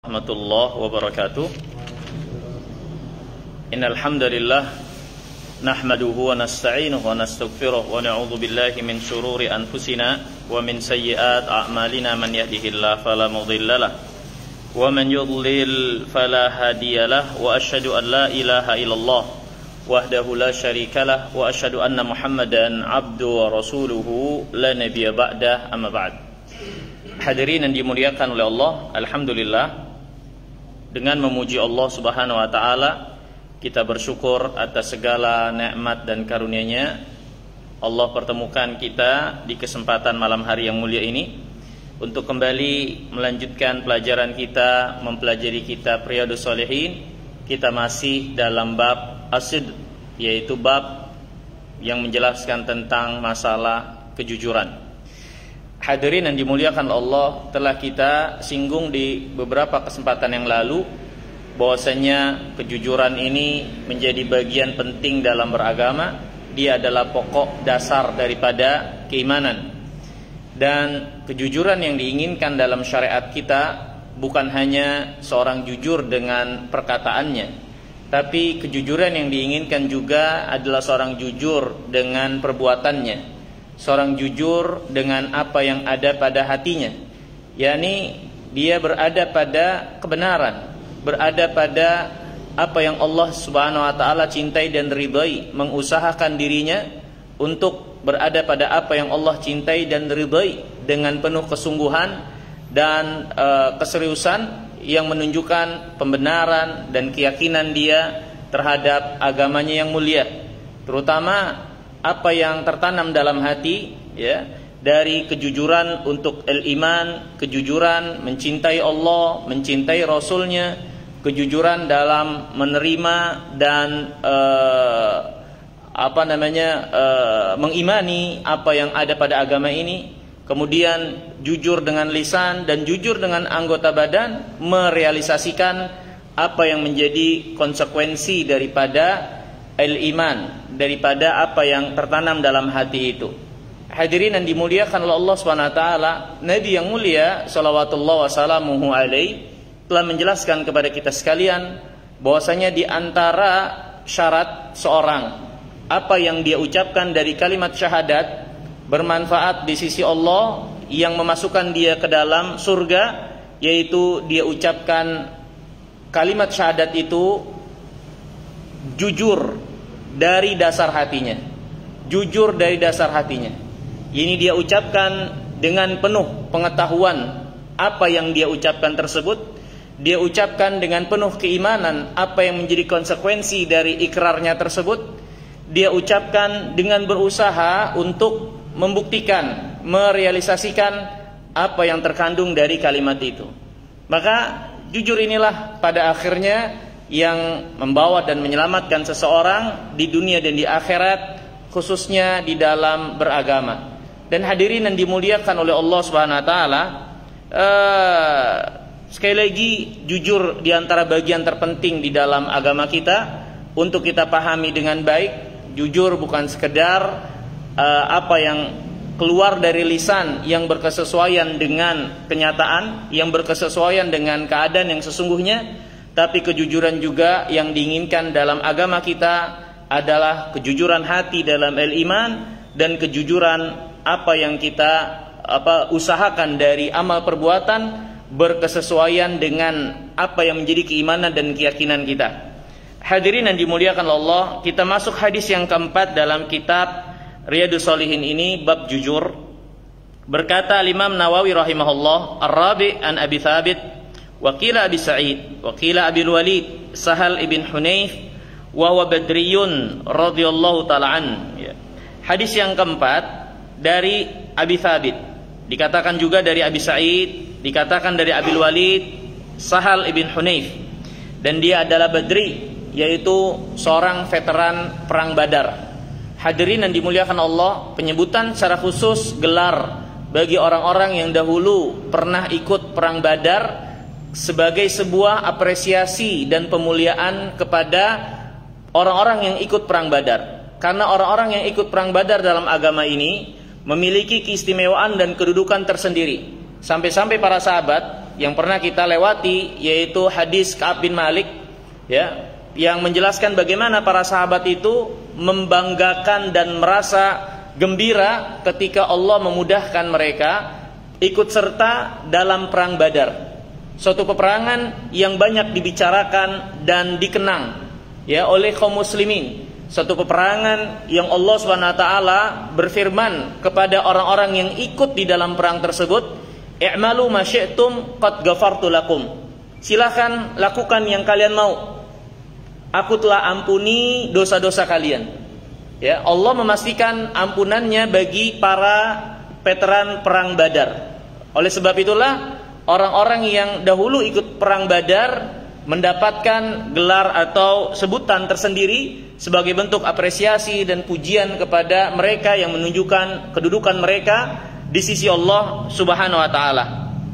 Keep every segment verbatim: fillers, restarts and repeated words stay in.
Warahmatullahi wabarakatuh. Innal hamdalillah nahmaduhu wa nasta'inuhu wa nastaghfiruh wa na'udzu billahi min shururi anfusina wa min sayyiati a'malina. Man yahdihillahu fala mudhillalah wa man yudlil fala hadiyalah. Wa asyhadu an la ilaha illallah wahdahu la syarikalah wa asyhadu anna Muhammadan abduhu wa rasuluhu la nabiyya ba'dah. Amma ba'd. Hadirin yang dimuliakan oleh Allah, alhamdulillah, dengan memuji Allah Subhanahu wa taala, kita bersyukur atas segala nikmat dan karunia-Nya. Allah pertemukan kita di kesempatan malam hari yang mulia ini untuk kembali melanjutkan pelajaran kita, mempelajari kitab Riyadhus Shalihin. Kita masih dalam bab as-sidq, yaitu bab yang menjelaskan tentang masalah kejujuran. Hadirin yang dimuliakan Allah, telah kita singgung di beberapa kesempatan yang lalu bahwasanya kejujuran ini menjadi bagian penting dalam beragama. Dia adalah pokok dasar daripada keimanan. Dan kejujuran yang diinginkan dalam syariat kita bukan hanya seorang jujur dengan perkataannya, tapi kejujuran yang diinginkan juga adalah seorang jujur dengan perbuatannya, seorang jujur dengan apa yang ada pada hatinya, yakni dia berada pada kebenaran, berada pada apa yang Allah Subhanahu wa taala cintai dan ridai, mengusahakan dirinya untuk berada pada apa yang Allah cintai dan ridai dengan penuh kesungguhan dan e, keseriusan yang menunjukkan pembenaran dan keyakinan dia terhadap agamanya yang mulia, terutama apa yang tertanam dalam hati, ya, dari kejujuran untuk al-iman, kejujuran mencintai Allah, mencintai Rasulnya, kejujuran dalam menerima dan uh, apa namanya uh, mengimani apa yang ada pada agama ini, kemudian jujur dengan lisan dan jujur dengan anggota badan, merealisasikan apa yang menjadi konsekuensi daripada al-iman, daripada apa yang tertanam dalam hati itu. Hadirin yang dimuliakan oleh Allah Subhanahu wa taala, Nabi yang mulia shalawatullah wassalamuhu alaihi telah menjelaskan kepada kita sekalian bahwasanya di antara syarat seorang, apa yang dia ucapkan dari kalimat syahadat bermanfaat di sisi Allah yang memasukkan dia ke dalam surga, yaitu dia ucapkan kalimat syahadat itu jujur dari dasar hatinya, jujur dari dasar hatinya. Ini dia ucapkan dengan penuh pengetahuan apa yang dia ucapkan tersebut. Dia ucapkan dengan penuh keimanan apa yang menjadi konsekuensi dari ikrarnya tersebut. Dia ucapkan dengan berusaha untuk membuktikan, merealisasikan apa yang terkandung dari kalimat itu. Maka jujur inilah pada akhirnya yang membawa dan menyelamatkan seseorang di dunia dan di akhirat, khususnya di dalam beragama. Dan hadirin yang dimuliakan oleh Allah Subhanahu wa taala, uh, sekali lagi jujur di antara bagian terpenting di dalam agama kita untuk kita pahami dengan baik. Jujur bukan sekedar uh, apa yang keluar dari lisan yang berkesesuaian dengan kenyataan, yang berkesesuaian dengan keadaan yang sesungguhnya. Tapi kejujuran juga yang diinginkan dalam agama kita adalah kejujuran hati dalam al-iman dan kejujuran apa yang kita apa usahakan dari amal perbuatan berkesesuaian dengan apa yang menjadi keimanan dan keyakinan kita. Hadirin yang dimuliakan Allah, kita masuk hadis yang keempat dalam kitab Riyadhus Shalihin ini, bab jujur. Berkata Imam Nawawi rahimahullah, ar-rabi an Abi Thabit Wakila Abi Sa'id, Wakila Abi Walid, Sahal ibn Hunayf, wa huwa Badriyun radhiyallahu ta'ala an. Ya. Hadis yang keempat dari Abi Thabit, dikatakan juga dari Abi Sa'id, dikatakan dari Abi Walid, Sahal ibn Hunayf, dan dia adalah Badri, yaitu seorang veteran perang Badar. Hadirin yang dimuliakan Allah, penyebutan secara khusus gelar bagi orang-orang yang dahulu pernah ikut perang Badar sebagai sebuah apresiasi dan pemuliaan kepada orang-orang yang ikut perang Badar. Karena orang-orang yang ikut perang Badar dalam agama ini memiliki keistimewaan dan kedudukan tersendiri. Sampai-sampai para sahabat yang pernah kita lewati, yaitu hadis Ka'ab bin Malik, ya, yang menjelaskan bagaimana para sahabat itu membanggakan dan merasa gembira ketika Allah memudahkan mereka ikut serta dalam perang Badar. Suatu peperangan yang banyak dibicarakan dan dikenang, ya, oleh kaum muslimin. Suatu peperangan yang Allah Subhanahu wa taala berfirman kepada orang-orang yang ikut di dalam perang tersebut, "I'malu ma syi'tum qad ghafartu lakum." Silakan lakukan yang kalian mau. Aku telah ampuni dosa-dosa kalian. Ya, Allah memastikan ampunannya bagi para veteran perang Badar. Oleh sebab itulah orang-orang yang dahulu ikut perang Badar mendapatkan gelar atau sebutan tersendiri sebagai bentuk apresiasi dan pujian kepada mereka yang menunjukkan kedudukan mereka di sisi Allah Subhanahu wa taala.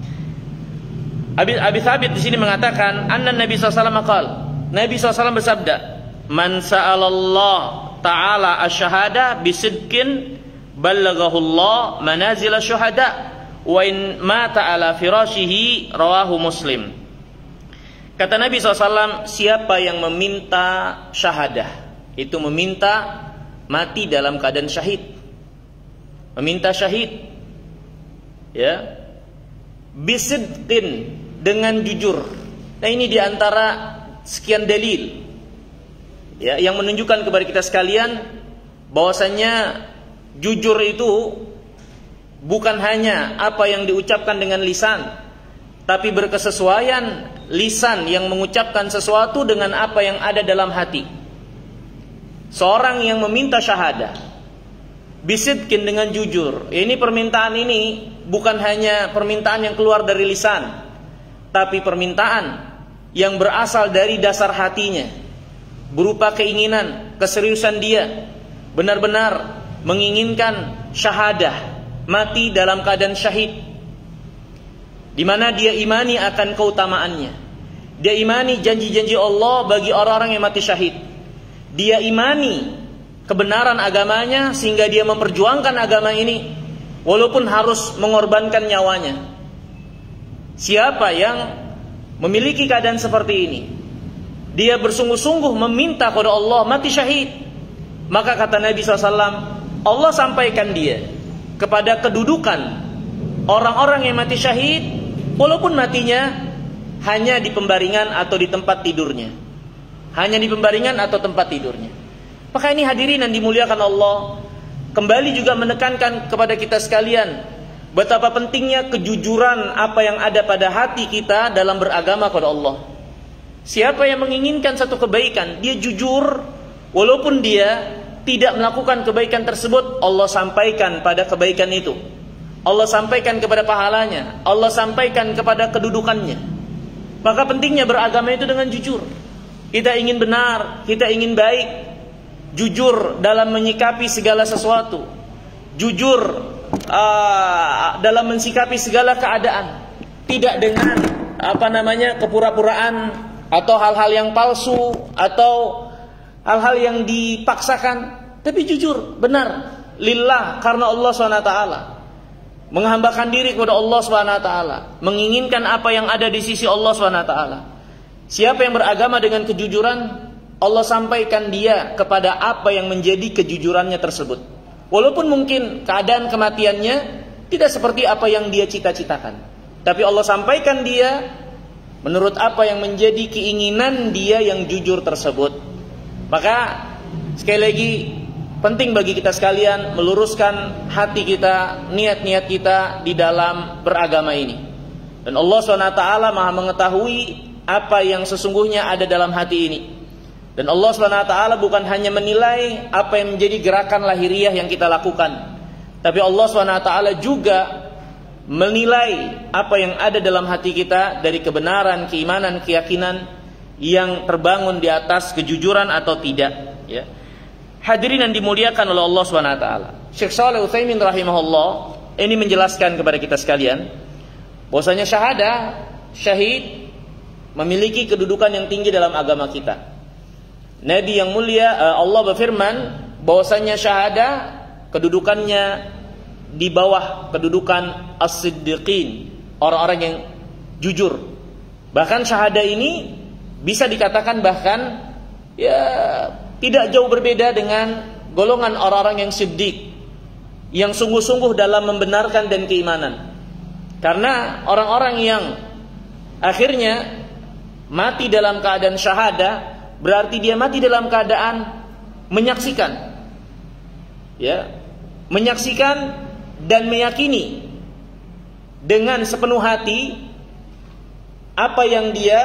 Abi Abi Thabit di sini mengatakan, anna Nabi sallallahu alaihi wasallam qaal, Nabi sallallahu alaihi wasallam bersabda, "Man sa'alallah ta'ala asyhada bisidqin ballaghahu Allah manazil asyhada wa in mata ala firashihi." Rawahu Muslim. Kata Nabi sallallahu alaihi wasallam, siapa yang meminta syahadah, itu meminta mati dalam keadaan syahid, meminta syahid, ya, bisidqin, dengan jujur. Nah, ini diantara sekian dalil, ya, yang menunjukkan kepada kita sekalian bahwasannya jujur itu bukan hanya apa yang diucapkan dengan lisan, tapi berkesesuaian lisan yang mengucapkan sesuatu dengan apa yang ada dalam hati. Seorang yang meminta syahadah bisidqin, dengan jujur, ini permintaan ini bukan hanya permintaan yang keluar dari lisan, tapi permintaan yang berasal dari dasar hatinya, berupa keinginan, keseriusan dia benar-benar menginginkan syahadah, mati dalam keadaan syahid, di mana dia imani akan keutamaannya. Dia imani janji-janji Allah bagi orang-orang yang mati syahid. Dia imani kebenaran agamanya sehingga dia memperjuangkan agama ini walaupun harus mengorbankan nyawanya. Siapa yang memiliki keadaan seperti ini, dia bersungguh-sungguh meminta kepada Allah mati syahid, maka kata Nabi sallallahu alaihi wasallam, Allah sampaikan dia kepada kedudukan orang-orang yang mati syahid, walaupun matinya hanya di pembaringan atau di tempat tidurnya, hanya di pembaringan atau tempat tidurnya. Maka ini hadirin yang dimuliakan Allah, kembali juga menekankan kepada kita sekalian betapa pentingnya kejujuran apa yang ada pada hati kita dalam beragama kepada Allah. Siapa yang menginginkan satu kebaikan, dia jujur, walaupun dia tidak melakukan kebaikan tersebut, Allah sampaikan pada kebaikan itu, Allah sampaikan kepada pahalanya, Allah sampaikan kepada kedudukannya. Maka pentingnya beragama itu dengan jujur. Kita ingin benar, kita ingin baik, jujur dalam menyikapi segala sesuatu, jujur uh, dalam mensikapi segala keadaan, tidak dengan apa namanya kepura-puraan atau hal-hal yang palsu atau hal-hal yang dipaksakan, tapi jujur, benar, lillah, karena Allah subhanahu wa taala, menghambakan diri kepada Allah subhanahu wa taala, menginginkan apa yang ada di sisi Allah subhanahu wa taala. Siapa yang beragama dengan kejujuran, Allah sampaikan dia kepada apa yang menjadi kejujurannya tersebut, walaupun mungkin keadaan kematiannya tidak seperti apa yang dia cita-citakan, tapi Allah sampaikan dia menurut apa yang menjadi keinginan dia yang jujur tersebut. Maka sekali lagi penting bagi kita sekalian meluruskan hati kita, niat-niat kita di dalam beragama ini. Dan Allah subhanahu wa taala Maha mengetahui apa yang sesungguhnya ada dalam hati ini. Dan Allah subhanahu wa taala bukan hanya menilai apa yang menjadi gerakan lahiriah yang kita lakukan, tapi Allah subhanahu wa taala juga menilai apa yang ada dalam hati kita dari kebenaran, keimanan, keyakinan yang terbangun di atas kejujuran atau tidak, ya. Hadirin yang dimuliakan oleh Allah subhanahu wa taala, Syekh Shalih Utsaimin rahimahullah ini menjelaskan kepada kita sekalian bahwasanya syahadah, syahid memiliki kedudukan yang tinggi dalam agama kita. Nabi yang mulia Allah berfirman bahwasanya syahadah kedudukannya di bawah kedudukan as-siddiqin, orang-orang yang jujur. Bahkan syahadah ini bisa dikatakan bahkan ya tidak jauh berbeda dengan golongan orang-orang yang siddiq, yang sungguh-sungguh dalam membenarkan dan keimanan. Karena orang-orang yang akhirnya mati dalam keadaan syahadah berarti dia mati dalam keadaan menyaksikan, ya, menyaksikan dan meyakini dengan sepenuh hati apa yang dia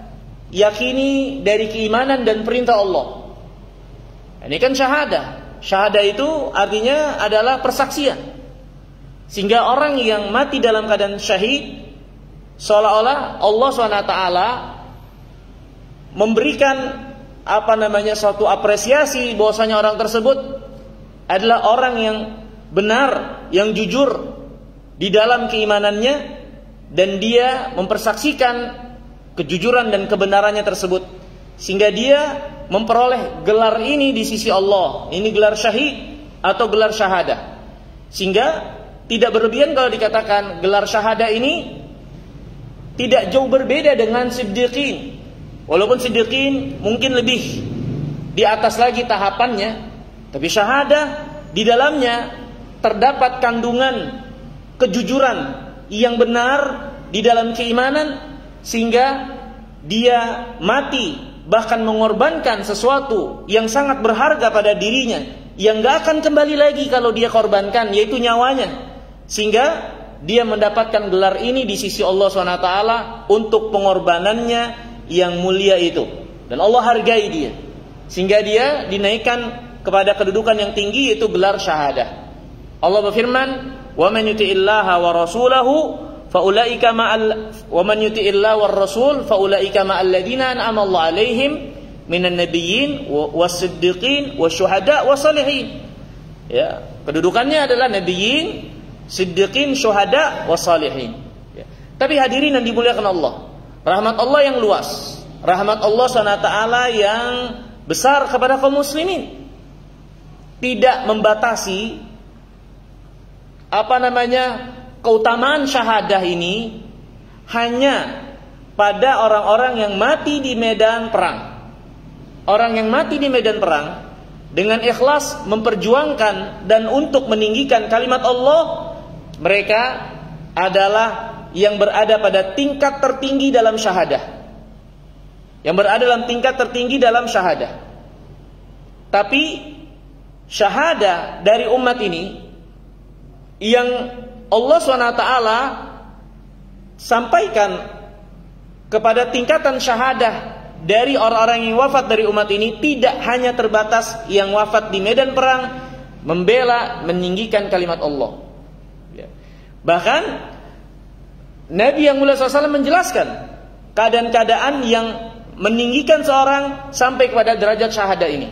yakini dari keimanan dan perintah Allah. Ini kan syahadah. Syahadah itu artinya adalah persaksian. Sehingga orang yang mati dalam keadaan syahid seolah-olah Allah subhanahu wa taala memberikan apa namanya suatu apresiasi bahwasanya orang tersebut adalah orang yang benar, yang jujur di dalam keimanannya, dan dia mempersaksikan kejujuran dan kebenarannya tersebut, sehingga dia memperoleh gelar ini di sisi Allah. Ini gelar syahid atau gelar syahadah. Sehingga tidak berlebihan kalau dikatakan gelar syahadah ini tidak jauh berbeda dengan siddiqin. Walaupun siddiqin mungkin lebih di atas lagi tahapannya, tapi syahadah di dalamnya terdapat kandungan kejujuran yang benar di dalam keimanan, sehingga dia mati bahkan mengorbankan sesuatu yang sangat berharga pada dirinya, yang gak akan kembali lagi kalau dia korbankan, yaitu nyawanya, sehingga dia mendapatkan gelar ini di sisi Allah subhanahu wa taala untuk pengorbanannya yang mulia itu, dan Allah hargai dia sehingga dia dinaikkan kepada kedudukan yang tinggi, yaitu gelar syahadah. Allah berfirman, "Wa man yuti'illaha wa rasulahu faulaika ma'al wa man yuti'illaha war rasul faulaika ma'al ladzina an'ama Allahu 'alaihim minan nabiyyin was-siddiqin wasyuhada wassalihin." Ya, kedudukannya adalah nabiyyin, siddiqin, syuhada wassalihin. Ya. Tapi hadirin yang dimuliakan Allah, rahmat Allah yang luas, rahmat Allah subhanahu wa taala yang besar kepada kaum muslimin tidak membatasi apa namanya keutamaan syahadah ini hanya pada orang-orang yang mati di medan perang. Orang yang mati di medan perang dengan ikhlas memperjuangkan dan untuk meninggikan kalimat Allah, mereka adalah yang berada pada tingkat tertinggi dalam syahadah. Yang berada dalam tingkat tertinggi dalam syahadah. Tapi syahadah dari umat ini yang Allah subhanahu wa taala sampaikan kepada tingkatan syahadah dari orang-orang yang wafat dari umat ini tidak hanya terbatas yang wafat di medan perang membela meninggikan kalimat Allah. Bahkan Nabi yang mulia shallallahu alaihi wasallam menjelaskan keadaan-keadaan yang meninggikan seorang sampai kepada derajat syahadah ini.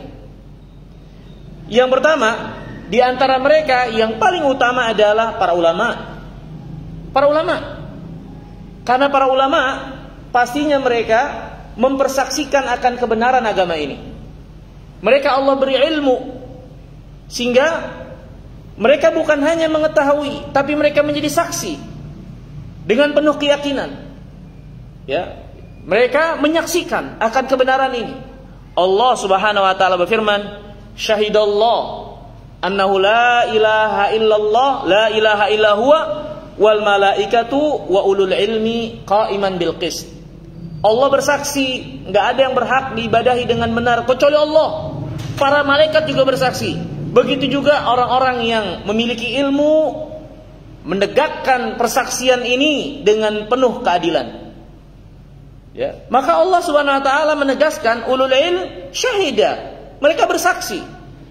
Yang pertama, di antara mereka yang paling utama adalah para ulama. Para ulama. Karena para ulama pastinya mereka mempersaksikan akan kebenaran agama ini. Mereka Allah beri ilmu sehingga mereka bukan hanya mengetahui, tapi mereka menjadi saksi dengan penuh keyakinan. Ya, mereka menyaksikan akan kebenaran ini. Allah Subhanahu wa taala berfirman, "Syahidallah annahu la ilaha illallah la ilaha illa huwa wal malaikatu wa ulul ilmi qa'iman bil qist." Allah bersaksi, enggak ada yang berhak diibadahi dengan benar kecuali Allah. Para malaikat juga bersaksi. Begitu juga orang-orang yang memiliki ilmu menegakkan persaksian ini dengan penuh keadilan. Ya, maka Allah Subhanahu wa taala menegaskan ulul ilm syahida. Mereka bersaksi.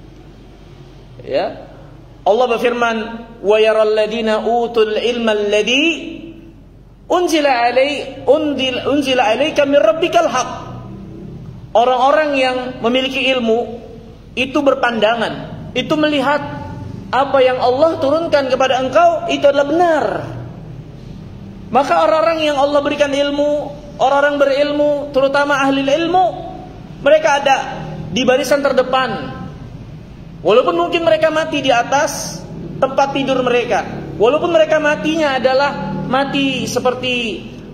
Ya. Allah berfirman, "Wa yaral ladina utul ilma alladhi unzila alai undil unzila alaika min rabbikal haq." Orang-orang yang memiliki ilmu itu berpandangan, itu melihat apa yang Allah turunkan kepada engkau itu adalah benar. Maka orang-orang yang Allah berikan ilmu, orang-orang berilmu, terutama ahli ilmu, mereka ada di barisan terdepan. Walaupun mungkin mereka mati di atas tempat tidur mereka, walaupun mereka matinya adalah mati seperti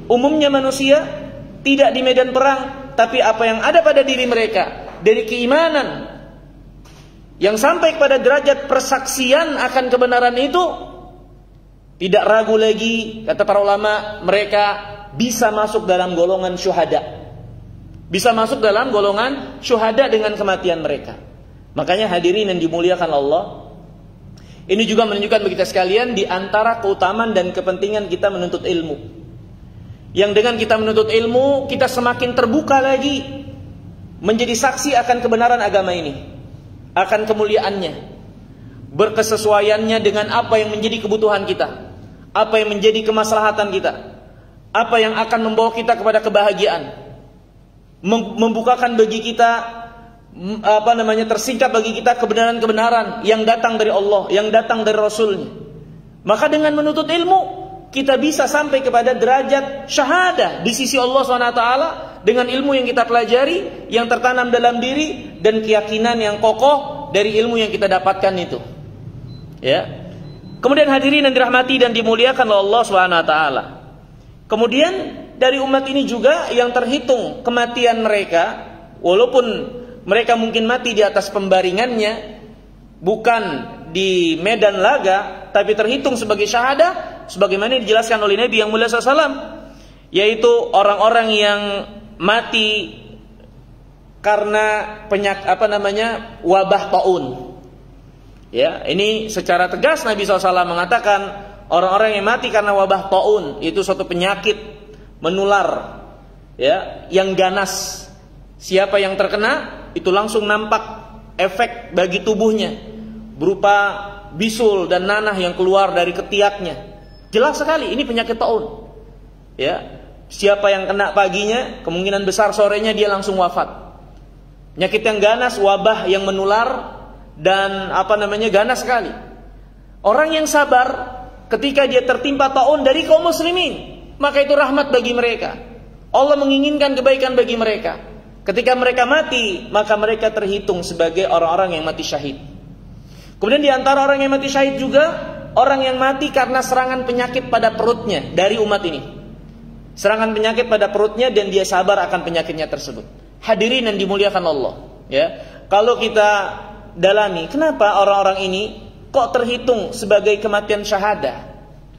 umumnya manusia, tidak di medan perang, tapi apa yang ada pada diri mereka dari keimanan yang sampai kepada derajat persaksian akan kebenaran itu, tidak ragu lagi, kata para ulama, mereka bisa masuk dalam golongan syuhada. Bisa masuk dalam golongan syuhada dengan kematian mereka. Makanya hadirin yang dimuliakan Allah, ini juga menunjukkan bagi kita sekalian di antara keutamaan dan kepentingan kita menuntut ilmu. Yang dengan kita menuntut ilmu, kita semakin terbuka lagi menjadi saksi akan kebenaran agama ini, akan kemuliaannya, berkesesuaiannya dengan apa yang menjadi kebutuhan kita, apa yang menjadi kemaslahatan kita, apa yang akan membawa kita kepada kebahagiaan, membukakan bagi kita apa namanya tersingkap bagi kita kebenaran-kebenaran yang datang dari Allah, yang datang dari Rasulnya. Maka dengan menuntut ilmu, kita bisa sampai kepada derajat syahadah di sisi Allah subhanahu wa taala dengan ilmu yang kita pelajari, yang tertanam dalam diri, dan keyakinan yang kokoh dari ilmu yang kita dapatkan itu. Ya. Kemudian hadirin yang dirahmati dan dimuliakan oleh Allah subhanahu wa taala. Kemudian dari umat ini juga yang terhitung kematian mereka, walaupun mereka mungkin mati di atas pembaringannya, bukan di medan laga, tapi terhitung sebagai syahadah, sebagaimana dijelaskan oleh Nabi yang mulia sallallahu alaihi wasallam, yaitu orang-orang yang mati karena penyak apa namanya wabah taun. Ya, ini secara tegas Nabi sallallahu alaihi wasallam mengatakan orang-orang yang mati karena wabah taun itu suatu penyakit menular, ya, yang ganas. Siapa yang terkena itu langsung nampak efek bagi tubuhnya berupa bisul dan nanah yang keluar dari ketiaknya. Jelas sekali ini penyakit taun. Ya, siapa yang kena paginya, kemungkinan besar sorenya dia langsung wafat. Penyakit yang ganas, wabah yang menular dan apa namanya ganas sekali. Orang yang sabar ketika dia tertimpa taun dari kaum muslimin, maka itu rahmat bagi mereka. Allah menginginkan kebaikan bagi mereka. Ketika mereka mati, maka mereka terhitung sebagai orang-orang yang mati syahid. Kemudian di antara orang yang mati syahid juga orang yang mati karena serangan penyakit pada perutnya dari umat ini. Serangan penyakit pada perutnya dan dia sabar akan penyakitnya tersebut. Hadirin yang dimuliakan Allah, ya. Kalau kita dalami, kenapa orang-orang ini kok terhitung sebagai kematian syahadah?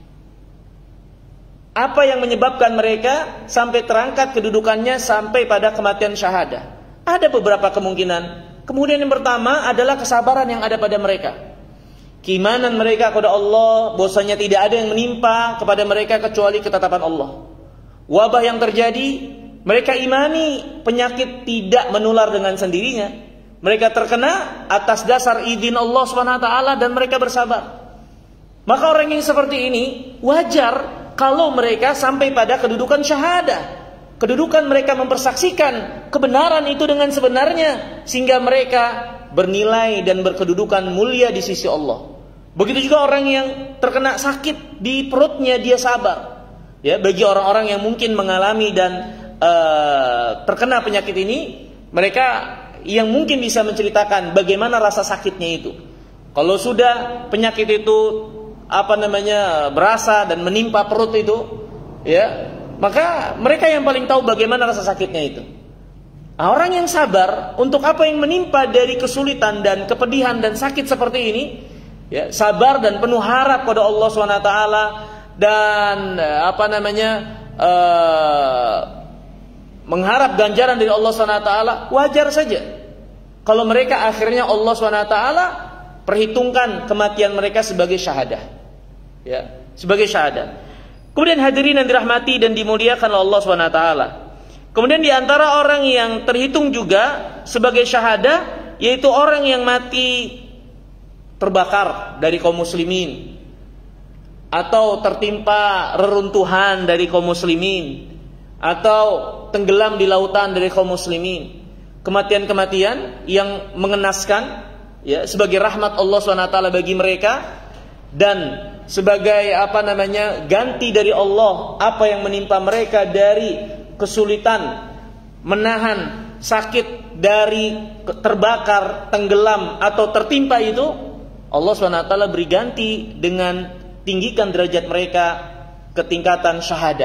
Apa yang menyebabkan mereka sampai terangkat kedudukannya sampai pada kematian syahadah? Ada beberapa kemungkinan. Kemudian yang pertama adalah kesabaran yang ada pada mereka. Keimanan mereka kepada Allah, bahwasanya tidak ada yang menimpa kepada mereka kecuali ketetapan Allah. Wabah yang terjadi, mereka imani penyakit tidak menular dengan sendirinya. Mereka terkena atas dasar izin Allah subhanahu wa taala dan mereka bersabar. Maka orang yang seperti ini wajar kalau mereka sampai pada kedudukan syahadah. Kedudukan mereka mempersaksikan kebenaran itu dengan sebenarnya, sehingga mereka bernilai dan berkedudukan mulia di sisi Allah. Begitu juga orang yang terkena sakit di perutnya, dia sabar. Ya, bagi orang-orang yang mungkin mengalami dan uh, terkena penyakit ini, mereka yang mungkin bisa menceritakan bagaimana rasa sakitnya itu. Kalau sudah penyakit itu apa namanya berasa dan menimpa perut itu, ya, maka mereka yang paling tahu bagaimana rasa sakitnya itu. Nah, orang yang sabar untuk apa yang menimpa dari kesulitan dan kepedihan dan sakit seperti ini, ya, sabar dan penuh harap pada Allah subhanahu wa taala dan apa namanya uh, mengharap ganjaran dari Allah subhanahu wa taala, wajar saja kalau mereka akhirnya Allah subhanahu wa taala perhitungkan kematian mereka sebagai syahadah, ya, sebagai syahadah. Kemudian hadirin yang dirahmati dan dimuliakan oleh Allah subhanahu wa taala. Kemudian di antara orang yang terhitung juga sebagai syahadah, yaitu orang yang mati terbakar dari kaum muslimin, atau tertimpa reruntuhan dari kaum muslimin, atau tenggelam di lautan dari kaum muslimin. Kematian-kematian yang mengenaskan, ya, sebagai rahmat Allah subhanahu wa taala bagi mereka dan sebagai apa namanya ganti dari Allah apa yang menimpa mereka dari kesulitan menahan sakit dari terbakar, tenggelam atau tertimpa itu, Allah subhanahu wa taala beri ganti dengan tinggikan derajat mereka ke tingkatan syahadah.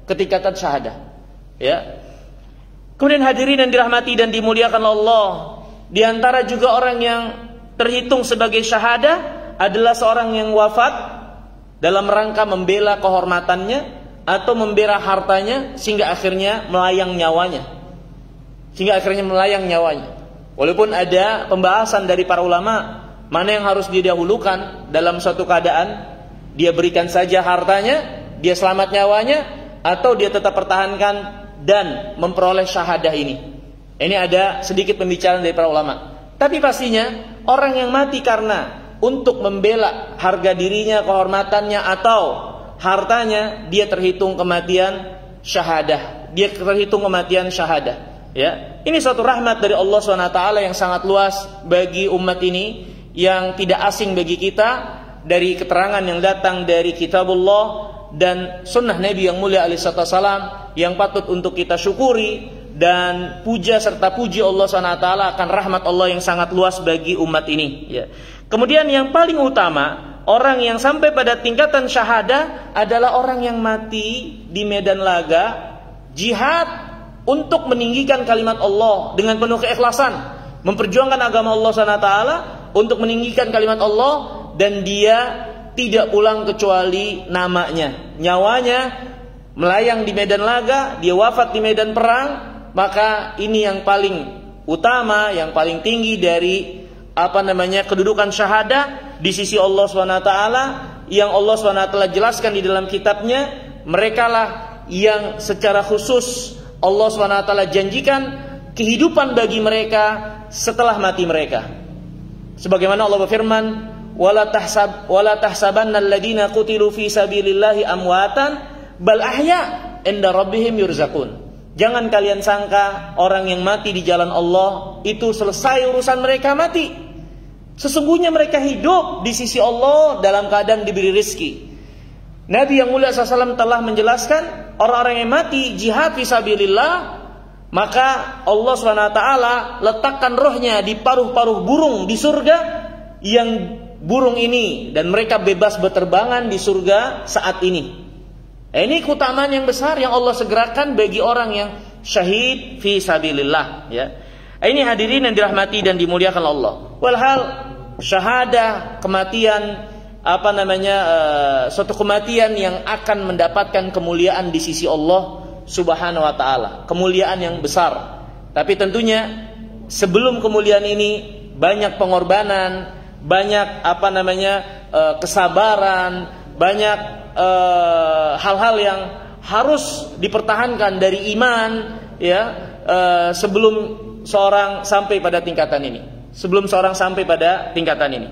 ketikatan syahadah. Ya. Kemudian hadirin yang dirahmati dan dimuliakan Allah, di antara juga orang yang terhitung sebagai syahadah adalah seorang yang wafat dalam rangka membela kehormatannya atau membela hartanya sehingga akhirnya melayang nyawanya. Sehingga akhirnya melayang nyawanya. Walaupun ada pembahasan dari para ulama, mana yang harus didahulukan dalam suatu keadaan, dia berikan saja hartanya, dia selamat nyawanya, atau dia tetap pertahankan dan memperoleh syahadah ini. Ini ada sedikit pembicaraan dari para ulama. Tapi pastinya orang yang mati karena untuk membela harga dirinya, kehormatannya atau hartanya, dia terhitung kematian syahadah. Dia terhitung kematian syahadah. Ya, ini suatu rahmat dari Allah subhanahu wa taala yang sangat luas bagi umat ini, yang tidak asing bagi kita, dari keterangan yang datang dari kitabullah dan sunnah Nabi yang mulia alaihi wasallam, yang patut untuk kita syukuri dan puja serta puji Allah subhanahu wa taala akan rahmat Allah yang sangat luas bagi umat ini. Ya. Kemudian yang paling utama, orang yang sampai pada tingkatan syahadah adalah orang yang mati di medan laga jihad untuk meninggikan kalimat Allah dengan penuh keikhlasan, memperjuangkan agama Allah subhanahu wa taala untuk meninggikan kalimat Allah, dan dia tidak pulang kecuali namanya, nyawanya melayang di medan laga, dia wafat di medan perang. Maka ini yang paling utama, yang paling tinggi dari apa namanya kedudukan syahadah di sisi Allah subhanahu wa taala, yang Allah subhanahu wa taala jelaskan di dalam kitabnya. Merekalah yang secara khusus Allah subhanahu wa taala janjikan kehidupan bagi mereka setelah mati mereka. Sebagaimana Allah berfirman, wala tahsab wala tahsabanna alladziina qutilu fi sabilillahi amwatan bal ahya inda rabbihim yurzaqun. Jangan kalian sangka orang yang mati di jalan Allah itu selesai urusan mereka mati. Sesungguhnya mereka hidup di sisi Allah dalam keadaan diberi rezeki. Nabi yang mulia shallallahu alaihi wasallam telah menjelaskan, orang-orang yang mati jihad fisabilillah, maka Allah subhanahu wa taala letakkan rohnya di paruh-paruh burung di surga, yang burung ini dan mereka bebas berterbangan di surga saat ini. Ini keutamaan yang besar yang Allah segerakan bagi orang yang syahid fisabilillah. Ya. Ini hadirin yang dirahmati dan dimuliakan Allah. Walhal syahadah, kematian, apa namanya uh, suatu kematian yang akan mendapatkan kemuliaan di sisi Allah subhanahu wa taala, kemuliaan yang besar. Tapi tentunya sebelum kemuliaan ini banyak pengorbanan, banyak apa namanya uh, kesabaran, banyak uh, hal-hal yang harus dipertahankan dari iman, ya, uh, sebelum seorang sampai pada tingkatan ini, sebelum seorang sampai pada tingkatan ini.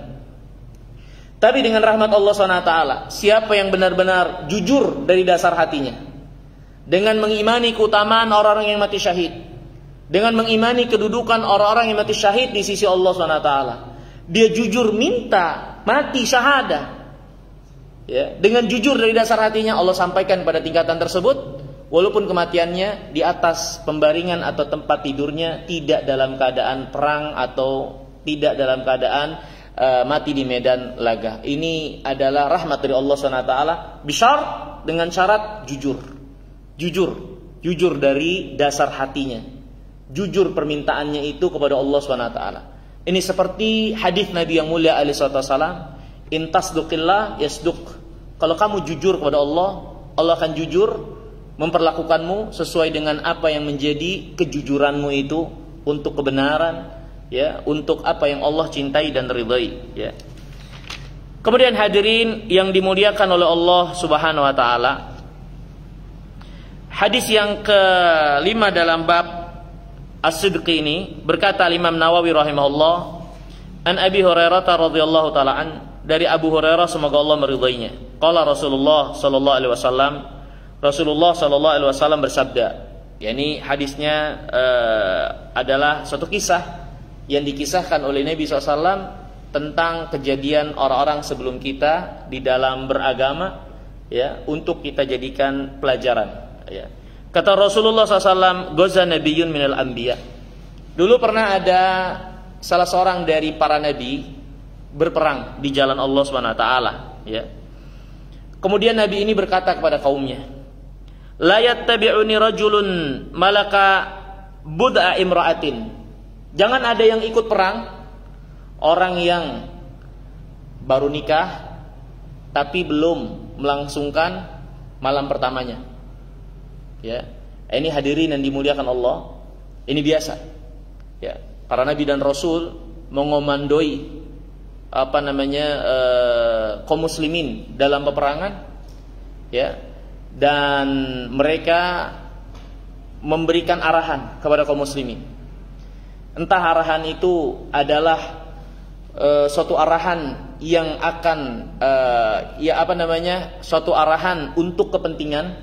Tapi dengan rahmat Allah subhanahu wa taala, siapa yang benar-benar jujur dari dasar hatinya, dengan mengimani keutamaan orang-orang yang mati syahid, dengan mengimani kedudukan orang-orang yang mati syahid di sisi Allah subhanahu wa taala, dia jujur minta mati syahadah, ya, dengan jujur dari dasar hatinya, Allah sampaikan pada tingkatan tersebut, walaupun kematiannya di atas pembaringan atau tempat tidurnya, tidak dalam keadaan perang atau tidak dalam keadaan Uh, mati di medan laga. Ini adalah rahmat dari Allah subhanahu wa taala, bisyarat dengan syarat jujur. Jujur, jujur dari dasar hatinya. Jujur permintaannya itu kepada Allah subhanahu wa taala. Ini seperti hadis Nabi yang mulia alaihi wasallam, in tasduqillah yasduq. Kalau kamu jujur kepada Allah, Allah akan jujur memperlakukanmu sesuai dengan apa yang menjadi kejujuranmu itu untuk kebenaran, ya, untuk apa yang Allah cintai dan ridai, ya. Kemudian hadirin yang dimuliakan oleh Allah subhanahu wa ta'ala, hadis yang kelima dalam bab as-sidq ini, berkata Imam Nawawi rahimahullah, an Abi Hurairah radhiyallahu ta'ala an, dari Abu Hurairah semoga Allah meridainya, qala Rasulullah sallallahu alaihi wasallam, Rasulullah sallallahu alaihi wasallam bersabda, yakni hadisnya uh, adalah suatu kisah yang dikisahkan oleh Nabi shallallahu alaihi wasallam tentang kejadian orang-orang sebelum kita di dalam beragama, ya, untuk kita jadikan pelajaran, ya. Kata Rasulullah shallallahu alaihi wasallam, goza nabiyyun minal anbiya. Dulu pernah ada salah seorang dari para nabi berperang di jalan Allah subhanahu wa taala, ya. Kemudian nabi ini berkata kepada kaumnya, la yattabi'uni rajulun malaka bud'a imra'atin. Jangan ada yang ikut perang orang yang baru nikah tapi belum melangsungkan malam pertamanya. Ya, ini hadirin yang dimuliakan Allah, ini biasa. Ya, para nabi dan rasul mengomandoi apa namanya eh, kaum muslimin dalam peperangan, ya, dan mereka memberikan arahan kepada kaum muslimin. Entah arahan itu adalah e, suatu arahan yang akan e, ya apa namanya suatu arahan untuk kepentingan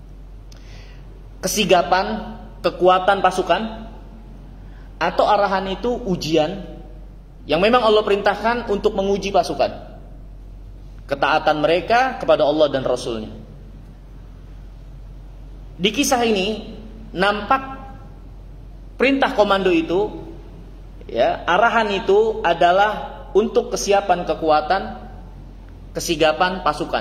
kesigapan, kekuatan pasukan, atau arahan itu ujian yang memang Allah perintahkan untuk menguji pasukan, ketaatan mereka kepada Allah dan Rasulnya. Di kisah ini nampak perintah komando itu, ya, arahan itu adalah untuk kesiapan kekuatan, kesigapan pasukan.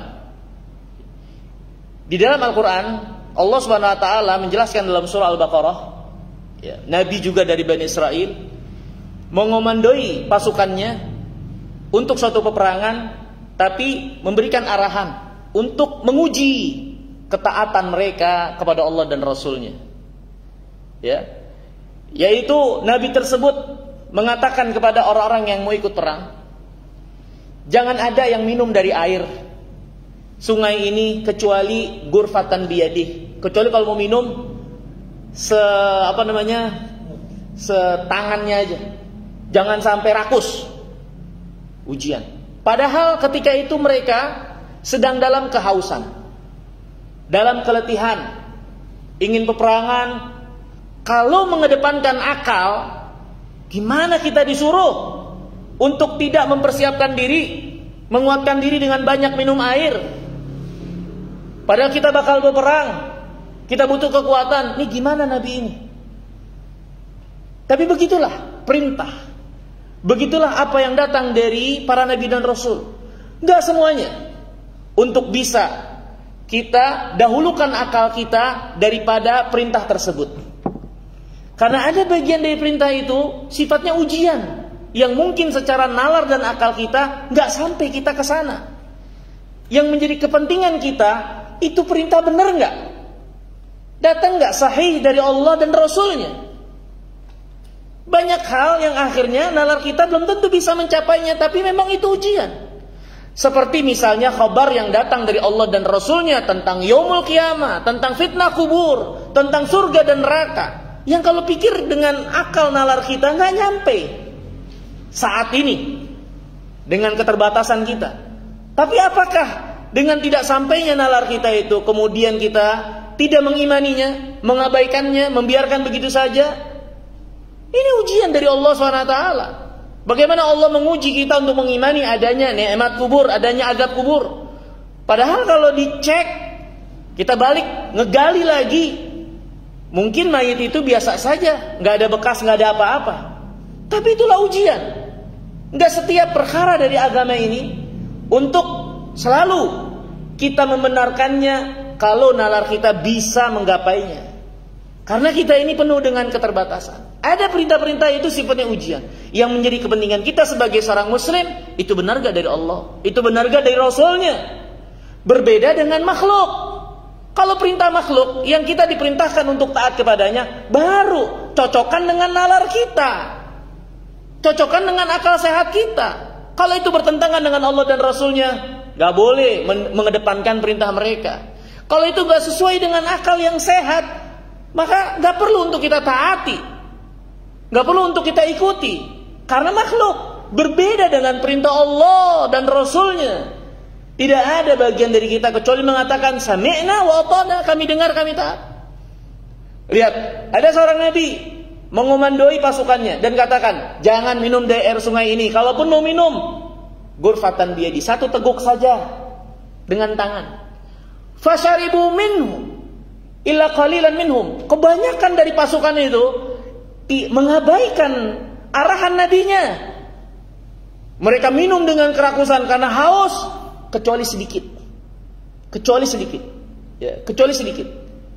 Di dalam Al-Quran, Allah Subhanahu Wa Taala menjelaskan dalam surah Al-Baqarah, ya, Nabi juga dari Bani Israel mengomandoi pasukannya untuk suatu peperangan, tapi memberikan arahan untuk menguji ketaatan mereka kepada Allah dan Rasulnya. Ya, yaitu Nabi tersebut mengatakan kepada orang-orang yang mau ikut perang, jangan ada yang minum dari air sungai ini kecuali gurfatan biyadih, kecuali kalau mau minum se apa namanya setangannya aja, jangan sampai rakus. Ujian. Padahal ketika itu mereka sedang dalam kehausan, dalam keletihan, ingin peperangan. Kalau mengedepankan akal, gimana kita disuruh untuk tidak mempersiapkan diri, menguatkan diri dengan banyak minum air? Padahal kita bakal berperang, kita butuh kekuatan. Ini gimana Nabi ini? Tapi begitulah perintah, begitulah apa yang datang dari para Nabi dan Rasul. Enggak semuanya. Untuk bisa kita dahulukan akal kita daripada perintah tersebut. Karena ada bagian dari perintah itu sifatnya ujian yang mungkin secara nalar dan akal kita nggak sampai kita ke sana. Yang menjadi kepentingan kita itu perintah benar nggak? Datang nggak sahih dari Allah dan Rasulnya? Banyak hal yang akhirnya nalar kita belum tentu bisa mencapainya, tapi memang itu ujian. Seperti misalnya khabar yang datang dari Allah dan Rasulnya tentang yaumul qiyamah, tentang fitnah kubur, tentang surga dan neraka. Yang kalau pikir dengan akal nalar kita nggak nyampe saat ini dengan keterbatasan kita. Tapi apakah dengan tidak sampainya nalar kita itu kemudian kita tidak mengimaninya, mengabaikannya, membiarkan begitu saja? Ini ujian dari Allah subhanahu wa taala. Bagaimana Allah menguji kita untuk mengimani adanya nikmat kubur, adanya azab kubur. Padahal kalau dicek, kita balik ngegali lagi, mungkin mayit itu biasa saja, nggak ada bekas, nggak ada apa-apa. Tapi itulah ujian. Nggak setiap perkara dari agama ini untuk selalu kita membenarkannya kalau nalar kita bisa menggapainya. Karena kita ini penuh dengan keterbatasan. Ada perintah-perintah itu sifatnya ujian. Yang menjadi kepentingan kita sebagai seorang muslim, itu benar gak dari Allah? Itu benar gak dari Rasulnya? Berbeda dengan makhluk. Kalau perintah makhluk yang kita diperintahkan untuk taat kepadanya, baru cocokkan dengan nalar kita, cocokkan dengan akal sehat kita. Kalau itu bertentangan dengan Allah dan Rasulnya, gak boleh mengedepankan perintah mereka. Kalau itu gak sesuai dengan akal yang sehat, maka gak perlu untuk kita taati, gak perlu untuk kita ikuti. Karena makhluk berbeda dengan perintah Allah dan Rasulnya. Tidak ada bagian dari kita kecuali mengatakan sami'na wa ata'na, kami dengar, kami taat. Lihat, ada seorang nabi mengomandoi pasukannya dan katakan, jangan minum dari air sungai ini. Kalaupun mau minum, gurfatan biyadi, satu teguk saja dengan tangan. Fasyaribu minhu illa qalilan minhum. Kebanyakan dari pasukan itu mengabaikan arahan nabinya. Mereka minum dengan kerakusan karena haus, kecuali sedikit. Kecuali sedikit. Ya, kecuali sedikit.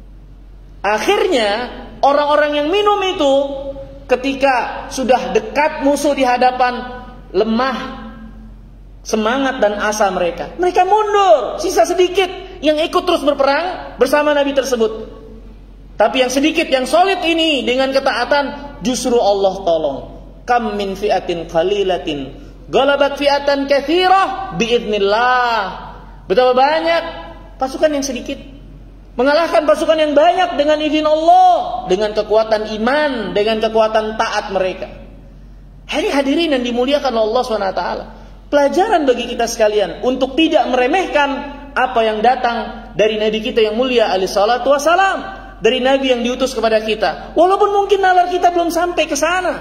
Akhirnya orang-orang yang minum itu ketika sudah dekat musuh di hadapan, lemah semangat dan asa mereka. Mereka mundur, sisa sedikit yang ikut terus berperang bersama Nabi tersebut. Tapi yang sedikit, yang solid ini dengan ketaatan justru Allah tolong. Kam min fi'atin qalilatin ghalabat fi'atan katsirah biidznillah. Betapa banyak pasukan yang sedikit mengalahkan pasukan yang banyak dengan izin Allah, dengan kekuatan iman, dengan kekuatan taat mereka. Hari hadirin yang dimuliakan Allah subhanahu wa taala. Pelajaran bagi kita sekalian untuk tidak meremehkan apa yang datang dari Nabi kita yang mulia alaihi salatu wassalam, dari Nabi yang diutus kepada kita. Walaupun mungkin nalar kita belum sampai ke sana.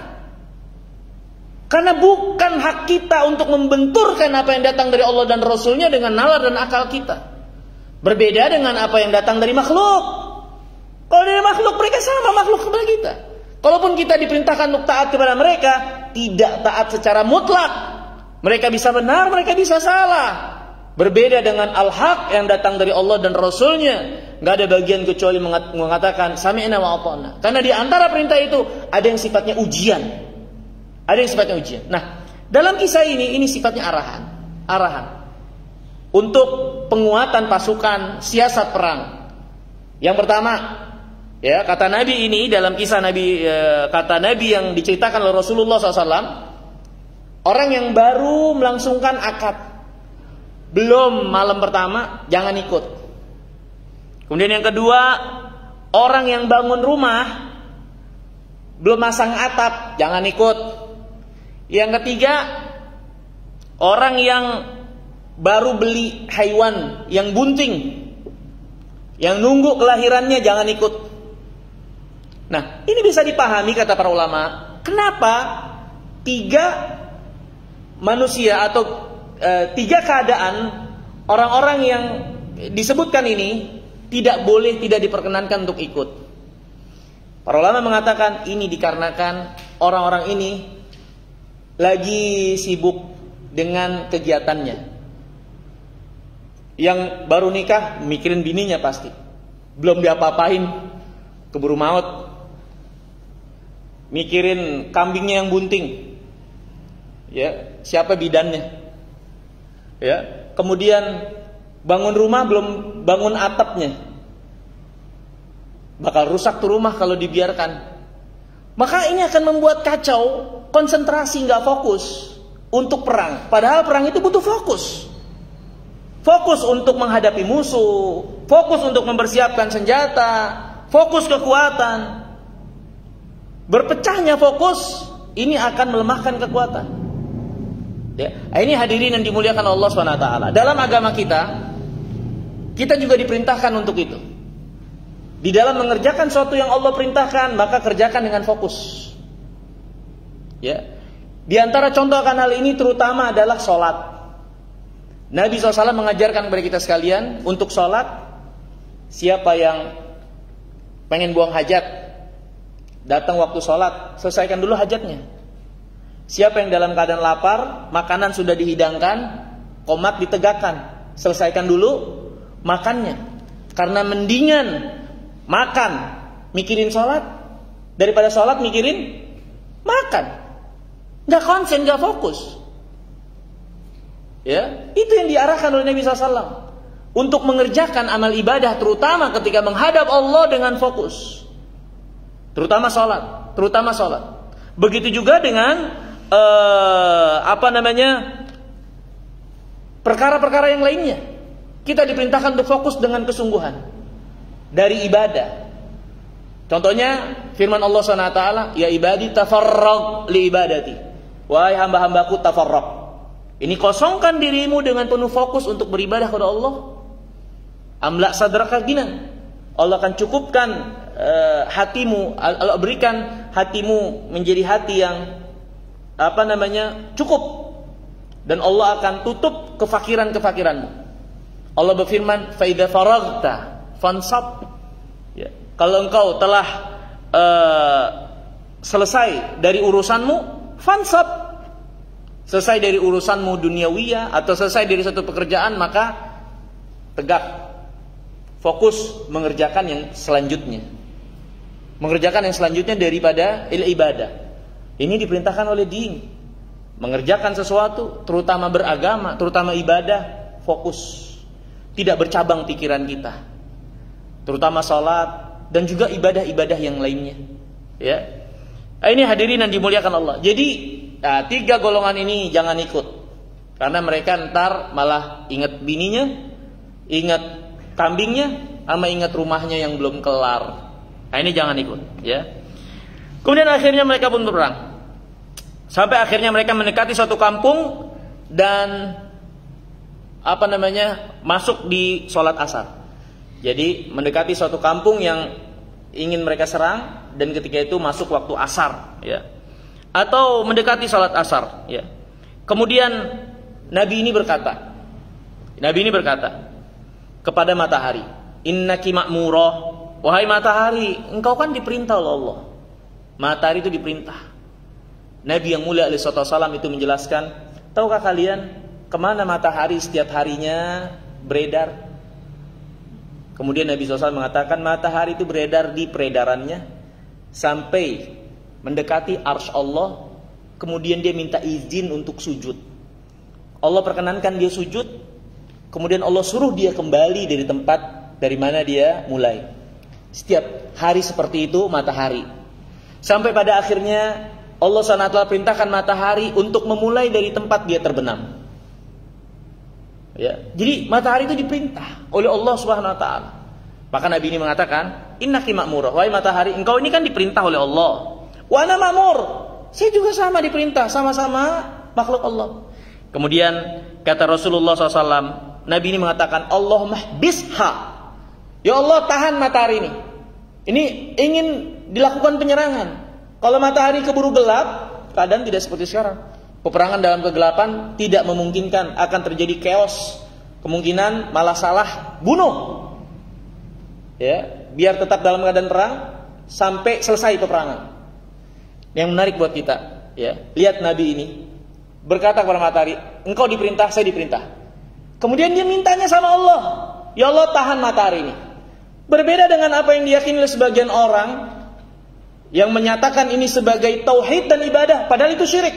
Karena bukan hak kita untuk membenturkan apa yang datang dari Allah dan Rasulnya dengan nalar dan akal kita. Berbeda dengan apa yang datang dari makhluk. Kalau dari makhluk, mereka sama makhluk kepada kita. Kalaupun kita diperintahkan untuk taat kepada mereka, tidak taat secara mutlak. Mereka bisa benar, mereka bisa salah. Berbeda dengan al-haq yang datang dari Allah dan Rasulnya. Gak ada bagian kecuali mengatakan sami'na wa ata'na. Karena di antara perintah itu ada yang sifatnya ujian. Ada yang sifatnya ujian. Nah, dalam kisah ini, ini sifatnya arahan. Arahan. Untuk penguatan pasukan, siasat perang. Yang pertama, ya, kata Nabi ini dalam kisah Nabi, e, kata Nabi yang diceritakan oleh Rasulullah shallallahu alaihi wasallam, orang yang baru melangsungkan akad, belum malam pertama, jangan ikut. Kemudian yang kedua, orang yang bangun rumah, belum masang atap, jangan ikut. Yang ketiga, orang yang baru beli haiwan yang bunting, yang nunggu kelahirannya, jangan ikut. Nah, ini bisa dipahami kata para ulama, kenapa tiga manusia atau e, tiga keadaan orang-orang yang disebutkan ini tidak boleh, tidak diperkenankan untuk ikut. Para ulama mengatakan ini dikarenakan orang-orang ini lagi sibuk dengan kegiatannya. Yang baru nikah mikirin bininya pasti, belum diapa-apain, keburu maut. Mikirin kambingnya yang bunting, ya, siapa bidannya, ya. Kemudian bangun rumah belum bangun atapnya, bakal rusak tuh rumah kalau dibiarkan. Maka ini akan membuat kacau, konsentrasi, nggak fokus untuk perang. Padahal perang itu butuh fokus. Fokus untuk menghadapi musuh, fokus untuk mempersiapkan senjata, fokus kekuatan. Berpecahnya fokus ini akan melemahkan kekuatan. Ya, ini hadirin yang dimuliakan Allah subhanahu wa taala. Dalam agama kita, kita juga diperintahkan untuk itu. Di dalam mengerjakan sesuatu yang Allah perintahkan, maka kerjakan dengan fokus. Ya, di antara contoh akan hal ini terutama adalah sholat. Nabi shallallahu alaihi wasallam mengajarkan kepada kita sekalian untuk sholat. Siapa yang pengen buang hajat, datang waktu sholat, selesaikan dulu hajatnya. Siapa yang dalam keadaan lapar, makanan sudah dihidangkan, qomat ditegakkan, selesaikan dulu makannya. Karena mendingan makan mikirin sholat daripada sholat mikirin makan. Gak konsen, gak fokus. Ya, itu yang diarahkan oleh Nabi shallallahu alaihi wasallam untuk mengerjakan amal ibadah, terutama ketika menghadap Allah dengan fokus, terutama sholat, terutama sholat. Begitu juga dengan uh, apa namanya perkara-perkara yang lainnya. Kita diperintahkan untuk fokus dengan kesungguhan dari ibadah. Contohnya firman Allah subhanahu wa taala, ya ibadi tafarrag li ibadati, wahai hamba-hambaku tafarrag. Ini kosongkan dirimu dengan penuh fokus untuk beribadah kepada Allah. Amla sadraka ginan. Allah akan cukupkan uh, hatimu, Allah berikan hatimu menjadi hati yang apa namanya cukup, dan Allah akan tutup kefakiran-kefakiranmu. Allah berfirman, fa idza faraghta fansab. Ya. Kalau engkau telah uh, selesai dari urusanmu, fansab. Selesai dari urusanmu duniawiyah atau selesai dari satu pekerjaan, maka tegak, fokus mengerjakan yang selanjutnya. mengerjakan yang selanjutnya daripada ibadah. Ini diperintahkan oleh din. Mengerjakan sesuatu, terutama beragama, terutama ibadah, fokus. Tidak bercabang pikiran kita. Terutama salat dan juga ibadah-ibadah yang lainnya. Ya. Ini hadirin yang dimuliakan Allah. Jadi, nah, tiga golongan ini jangan ikut. Karena mereka ntar malah ingat bininya, ingat kambingnya, sama ingat rumahnya yang belum kelar. Nah, ini jangan ikut, ya. Kemudian akhirnya mereka pun berperang. Sampai akhirnya mereka mendekati suatu kampung dan apa namanya? masuk di sholat asar. Jadi mendekati suatu kampung yang ingin mereka serang dan ketika itu masuk waktu asar, ya. Atau mendekati sholat asar, ya. Kemudian Nabi ini berkata, Nabi ini berkata kepada matahari, "Innaki ma'murah." Wahai matahari, engkau kan diperintah oleh Allah. Matahari itu diperintah. Nabi yang mulia alaihi wasallam itu menjelaskan, tahukah kalian kemana matahari setiap harinya beredar? Kemudian Nabi shallallahu alaihi wasallam mengatakan, matahari itu beredar di peredarannya sampai mendekati arsy Allah. Kemudian dia minta izin untuk sujud. Allah perkenankan dia sujud. Kemudian Allah suruh dia kembali dari tempat dari mana dia mulai. Setiap hari seperti itu matahari. Sampai pada akhirnya Allah subhanahu wa taala perintahkan matahari untuk memulai dari tempat dia terbenam. Ya, jadi matahari itu diperintah oleh Allah subhanahu wa taala. Maka Nabi ini mengatakan, "Innaki ma'murah." Wahai matahari, engkau ini kan diperintah oleh Allah. Wa ana ma'mur. Saya juga sama diperintah, sama-sama makhluk Allah. Kemudian kata Rasulullah shallallahu alaihi wasallam, Nabi ini mengatakan, "Allahumma hbisha." Ya Allah, tahan matahari ini. Ini ingin dilakukan penyerangan. Kalau matahari keburu gelap, keadaan tidak seperti sekarang. Peperangan dalam kegelapan tidak memungkinkan, akan terjadi chaos. Kemungkinan malah salah bunuh. Ya, biar tetap dalam keadaan perang sampai selesai peperangan. Yang menarik buat kita, ya, lihat Nabi ini berkata kepada matahari, "Engkau diperintah, saya diperintah." Kemudian dia mintanya sama Allah, "Ya Allah, tahan matahari ini." Berbeda dengan apa yang diyakini oleh sebagian orang yang menyatakan ini sebagai tauhid dan ibadah, padahal itu syirik.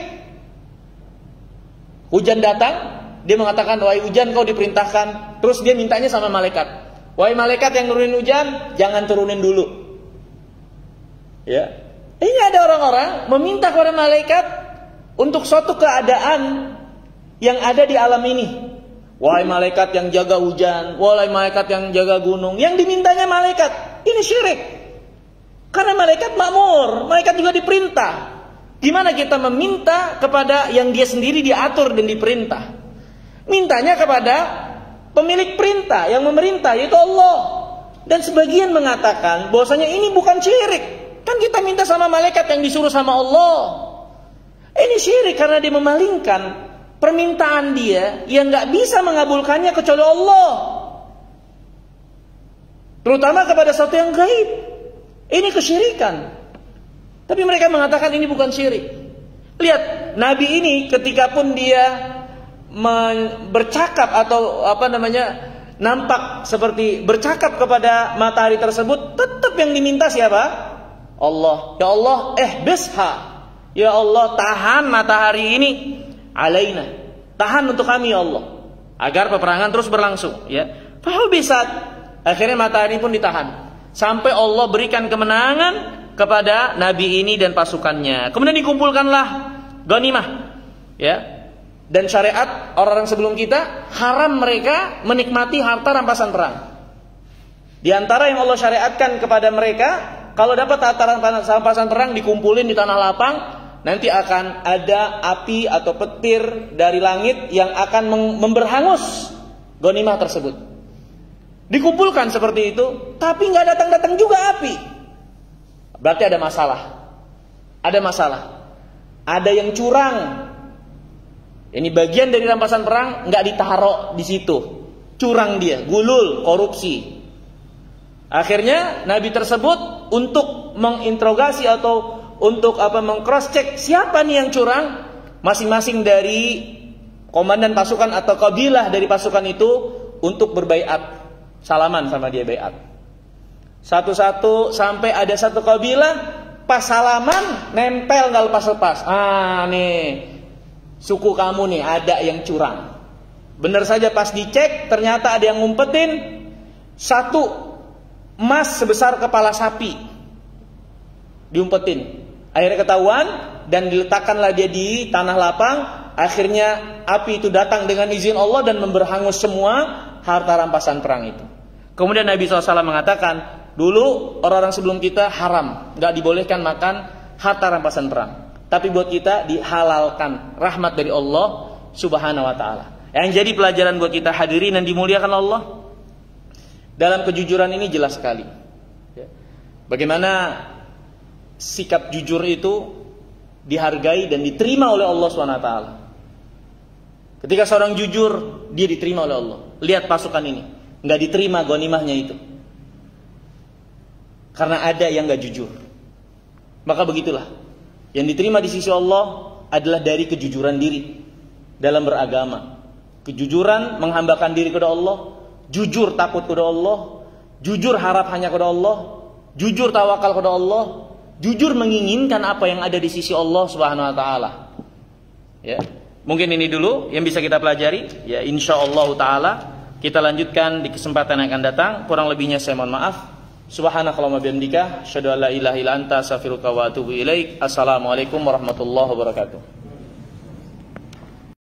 Hujan datang, dia mengatakan, "Wahai hujan, kau diperintahkan." Terus dia mintanya sama malaikat, "Wahai malaikat yang nurunin hujan, jangan turunin dulu." Ya, ini ada orang-orang meminta kepada malaikat untuk suatu keadaan yang ada di alam ini. Wahai malaikat yang jaga hujan, wahai malaikat yang jaga gunung, yang dimintanya malaikat, ini syirik. Karena malaikat makmur, malaikat juga diperintah. Gimana kita meminta kepada yang dia sendiri diatur dan diperintah? Mintanya kepada pemilik perintah, yang memerintah, yaitu Allah. Dan sebagian mengatakan bahwasanya ini bukan syirik. Kan kita minta sama malaikat yang disuruh sama Allah. Ini syirik karena dia memalingkan permintaan dia yang gak bisa mengabulkannya kecuali Allah. Terutama kepada sesuatu yang gaib. Ini kesyirikan. Tapi mereka mengatakan ini bukan syirik. Lihat, Nabi ini ketika pun dia bercakap atau apa namanya, nampak seperti bercakap kepada matahari tersebut, tetap yang diminta siapa? Allah. Ya Allah, eh besha. Ya Allah, tahan matahari ini alaina. Tahan untuk kami ya Allah, agar peperangan terus berlangsung, ya. Fahal bisa. Akhirnya matahari pun ditahan sampai Allah berikan kemenangan kepada Nabi ini dan pasukannya. Kemudian dikumpulkanlah ghanimah, ya. Dan syariat orang-orang sebelum kita haram mereka menikmati harta rampasan perang. Di antara yang Allah syariatkan kepada mereka, kalau dapat harta rampasan perang dikumpulin di tanah lapang, nanti akan ada api atau petir dari langit yang akan memberhangus ghanimah tersebut. Dikumpulkan seperti itu, tapi nggak datang-datang juga api. Berarti ada masalah. Ada masalah. Ada yang curang. Ini bagian dari rampasan perang, nggak ditaruh di situ. Curang dia, gulul, korupsi. Akhirnya Nabi tersebut untuk menginterogasi atau untuk apa meng-cross check siapa nih yang curang, masing-masing dari komandan pasukan atau kabilah dari pasukan itu untuk berbaiat, salaman sama dia baiat. Satu-satu sampai ada satu kabilah pas salaman nempel nggak lepas-lepas. Ah nih suku kamu nih ada yang curang. Bener saja pas dicek ternyata ada yang ngumpetin satu emas sebesar kepala sapi diumpetin. Akhirnya ketahuan dan diletakkanlah dia di tanah lapang. Akhirnya api itu datang dengan izin Allah dan memberhangus semua harta rampasan perang itu. Kemudian Nabi shallallahu alaihi wasallam mengatakan, dulu orang-orang sebelum kita haram, gak dibolehkan makan harta rampasan perang. Tapi buat kita dihalalkan, rahmat dari Allah subhanahu wa ta'ala. Yang jadi pelajaran buat kita hadirin yang dimuliakan Allah, dalam kejujuran ini jelas sekali bagaimana sikap jujur itu dihargai dan diterima oleh Allah subhanahu wa taala. Ketika seorang jujur, dia diterima oleh Allah. Lihat pasukan ini, nggak diterima ghanimahnya itu karena ada yang nggak jujur. Maka begitulah, yang diterima di sisi Allah adalah dari kejujuran diri dalam beragama, kejujuran menghambakan diri kepada Allah, jujur takut kepada Allah, jujur harap hanya kepada Allah, jujur tawakal kepada Allah, jujur menginginkan apa yang ada di sisi Allah Subhanahu wa taala. Ya. Mungkin ini dulu yang bisa kita pelajari. Ya, insyaallah taala kita lanjutkan di kesempatan yang akan datang. Kurang lebihnya saya mohon maaf. Subhanakallahumma bihamdika, asyhadu an la ilaha illa anta, astaghfiruka wa atubu ilaik. Assalamualaikum warahmatullahi wabarakatuh.